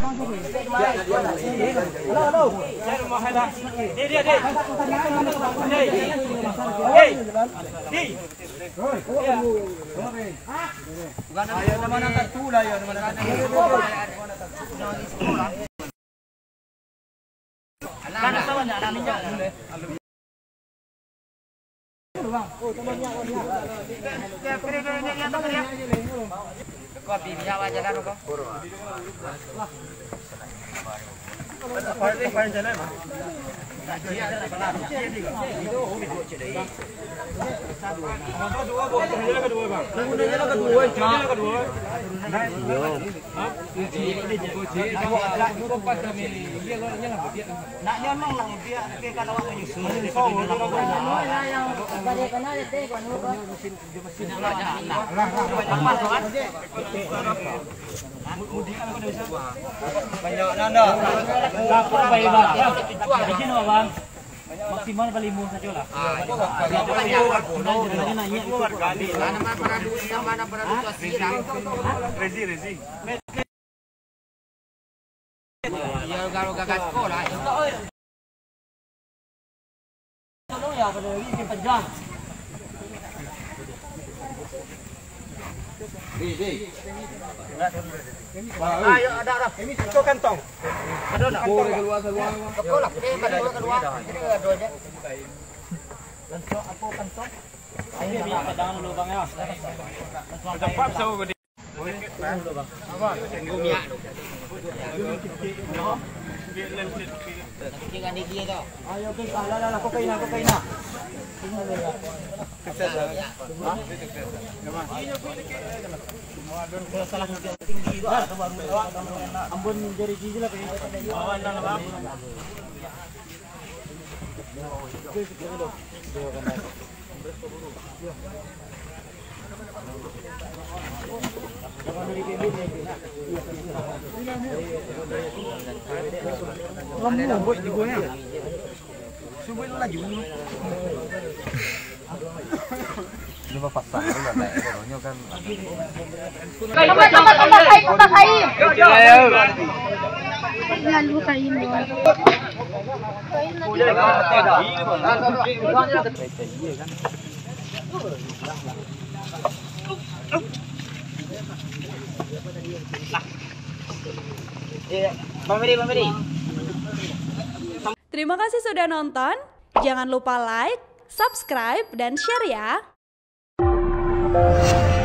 Kopi bisa aja lah kok. Maksimal kali 5 saja lah. Rezi. Ya kalau gagas sekolah. Tolong ya pada ini panjang. Ayo ada. Ini itu kantong. Ada nak? Boleh keluar. Sekolah. Kedua. Jadi dua aja. Kantong apa kantong? Ini biar pedangan dulu bang ya. Cepat sama gede. Apa? Minyak tu. Jangan dia tu. Ayo guys, lah kokaina. Salah tinggi tu. Ambon jari gigi lah bang. Lembut juga ya. Cuba laju. Ini mah pasang dulu lah, orangnya kan. Tambah kain. Jangan lupa kain doang. Terima kasih sudah nonton. Jangan lupa like, subscribe, dan share ya.